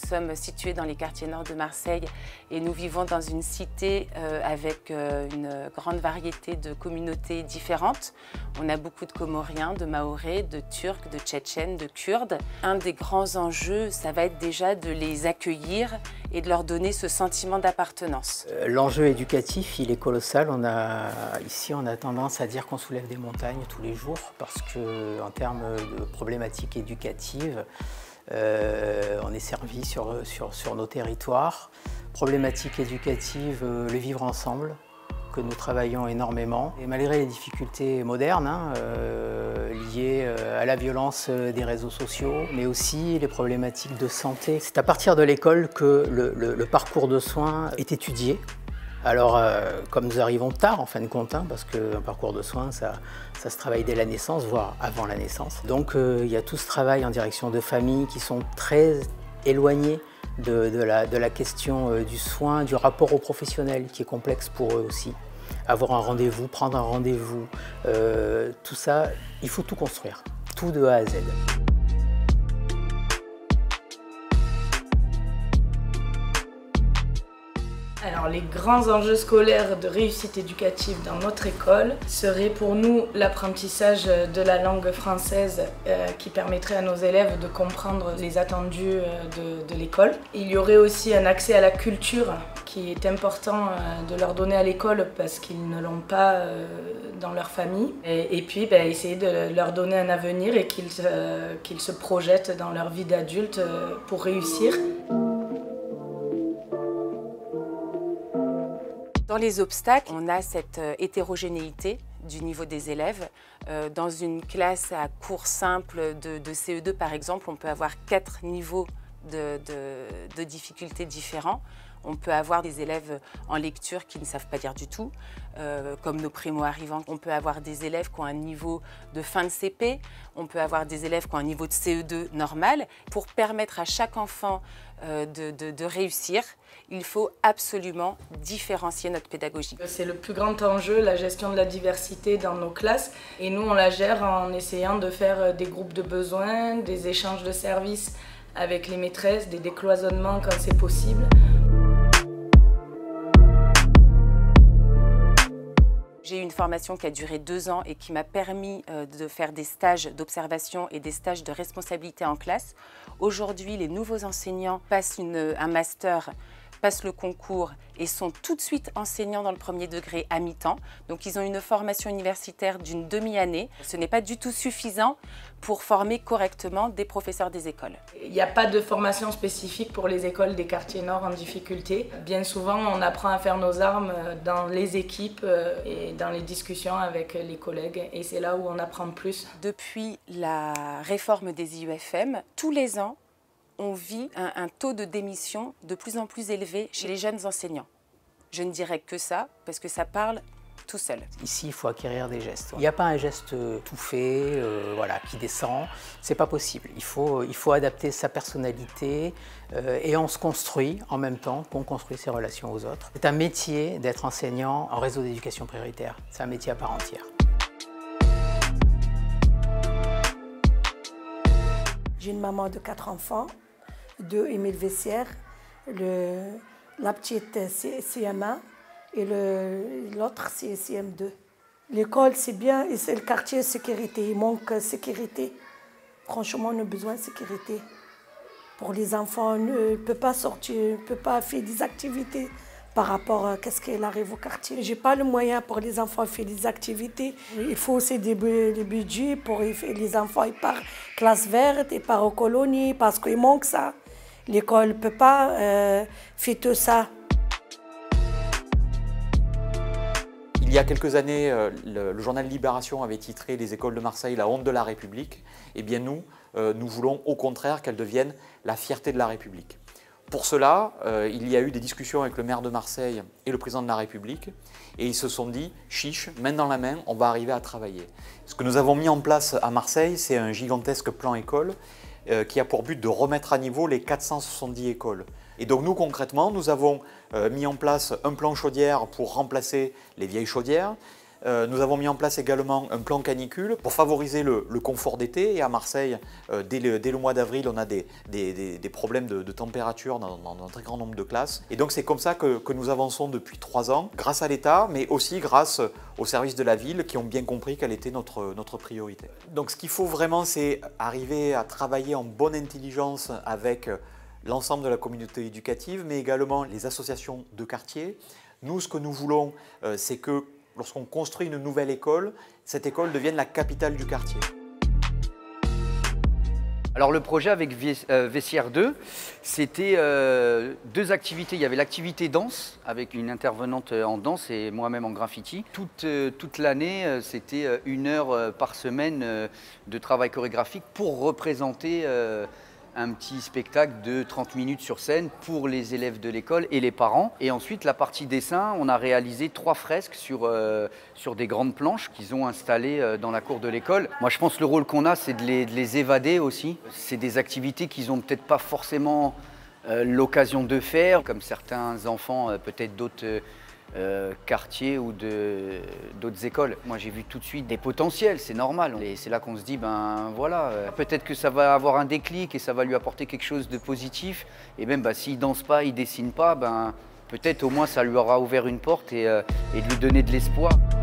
sommes situés dans les quartiers nord de Marseille et nous vivons dans une cité avec une grande variété de communautés différentes. On a beaucoup de Comoriens, de Mahorais, de Turcs, de Tchétchènes, de Kurdes. Un des grands enjeux, ça va être déjà de les accueillir et de leur donner ce sentiment d'appartenance. L'enjeu éducatif, il est colossal. Ici, on a tendance à dire qu'on soulève des montagnes tous les jours parce qu'en termes de problématiques éducatives, on est servi sur nos territoires. Problématiques éducatives, le vivre ensemble, que nous travaillons énormément. Et malgré les difficultés modernes liées à la violence des réseaux sociaux, mais aussi les problématiques de santé, c'est à partir de l'école que le parcours de soins est étudié. Alors, comme nous arrivons tard en fin de compte, parce qu'un parcours de soins, ça se travaille dès la naissance, voire avant la naissance. Donc, il y a tout ce travail en direction de familles qui sont très éloignées de la question du soin, du rapport aux professionnels, qui est complexe pour eux aussi. Avoir un rendez-vous, prendre un rendez-vous, tout ça, il faut tout construire, tout de A à Z. Alors, les grands enjeux scolaires de réussite éducative dans notre école seraient pour nous l'apprentissage de la langue française qui permettrait à nos élèves de comprendre les attendus de l'école. Il y aurait aussi un accès à la culture qui est important de leur donner à l'école parce qu'ils ne l'ont pas dans leur famille. Et puis essayer de leur donner un avenir et qu'ils se projettent dans leur vie d'adulte pour réussir. Dans les obstacles, on a cette hétérogénéité du niveau des élèves. Dans une classe à cours simple de CE2 par exemple, on peut avoir 4 niveaux de difficultés différents. On peut avoir des élèves en lecture qui ne savent pas lire du tout, comme nos primo-arrivants. On peut avoir des élèves qui ont un niveau de fin de CP. On peut avoir des élèves qui ont un niveau de CE2 normal. Pour permettre à chaque enfant de réussir, il faut absolument différencier notre pédagogie. C'est le plus grand enjeu, la gestion de la diversité dans nos classes. Et nous, on la gère en essayant de faire des groupes de besoins, des échanges de services avec les maîtresses, des décloisonnements quand c'est possible. J'ai eu une formation qui a duré 2 ans et qui m'a permis de faire des stages d'observation et des stages de responsabilité en classe. Aujourd'hui, les nouveaux enseignants passent un master, passent le concours et sont tout de suite enseignants dans le premier degré à mi-temps. Donc ils ont une formation universitaire d'une demi-année. Ce n'est pas du tout suffisant pour former correctement des professeurs des écoles. Il n'y a pas de formation spécifique pour les écoles des quartiers nord en difficulté. Bien souvent, on apprend à faire nos armes dans les équipes et dans les discussions avec les collègues. Et c'est là où on apprend plus. Depuis la réforme des IUFM, tous les ans, on vit un taux de démission de plus en plus élevé chez les jeunes enseignants. Je ne dirais que ça, parce que ça parle tout seul. Ici, il faut acquérir des gestes. Il n'y a pas un geste tout fait, qui descend. C'est pas possible. Il faut adapter sa personnalité et on se construit en même temps qu'on construit ses relations aux autres. C'est un métier d'être enseignant en réseau d'éducation prioritaire. C'est un métier à part entière. J'ai une maman de 4 enfants, 2 Émile Vessière, la petite c'est CM1 et l'autre c'est CM2. L'école c'est bien et c'est le quartier sécurité, il manque sécurité. Franchement, on a besoin de sécurité. Pour les enfants, on ne peut pas sortir, on ne peut pas faire des activités par rapport à ce qui arrive au quartier. Je n'ai pas le moyen pour les enfants de faire des activités. Il faut aussi des budgets pour les enfants. Ils partent classe verte, ils partent aux colonies parce qu'il manque ça. L'école ne peut pas faire tout ça. Il y a quelques années, le journal Libération avait titré « Les écoles de Marseille, la honte de la République ». Eh bien nous voulons au contraire qu'elles deviennent la fierté de la République. Pour cela, il y a eu des discussions avec le maire de Marseille et le président de la République et ils se sont dit « chiche, main dans la main, on va arriver à travailler ». Ce que nous avons mis en place à Marseille, c'est un gigantesque plan école qui a pour but de remettre à niveau les 470 écoles. Et donc nous concrètement, nous avons mis en place un plan chaudière pour remplacer les vieilles chaudières, Nous avons mis en place également un plan canicule pour favoriser le confort d'été. Et à Marseille, dès le mois d'avril, on a des problèmes de température dans un très grand nombre de classes. Et donc c'est comme ça que nous avançons depuis 3 ans, grâce à l'État, mais aussi grâce aux services de la ville qui ont bien compris quelle était notre priorité. Donc ce qu'il faut vraiment, c'est arriver à travailler en bonne intelligence avec l'ensemble de la communauté éducative, mais également les associations de quartier. Nous, ce que nous voulons, c'est que lorsqu'on construit une nouvelle école, cette école devienne la capitale du quartier. Alors le projet avec Vessières 2, c'était 2 activités. Il y avait l'activité danse avec une intervenante en danse et moi-même en graffiti. Toute l'année, c'était 1 heure par semaine de travail chorégraphique pour représenter un petit spectacle de 30 minutes sur scène pour les élèves de l'école et les parents. Et ensuite, la partie dessin, on a réalisé 3 fresques sur des grandes planches qu'ils ont installées dans la cour de l'école. Moi, je pense que le rôle qu'on a, c'est de les évader aussi. C'est des activités qu'ils n'ont peut-être pas forcément l'occasion de faire, comme certains enfants, peut-être d'autres quartiers ou d'autres écoles. Moi, j'ai vu tout de suite des potentiels, c'est normal. Et c'est là qu'on se dit, ben voilà, peut-être que ça va avoir un déclic et ça va lui apporter quelque chose de positif. Et même, s'il ne danse pas, il ne dessine pas, ben peut-être au moins ça lui aura ouvert une porte et lui donner de l'espoir.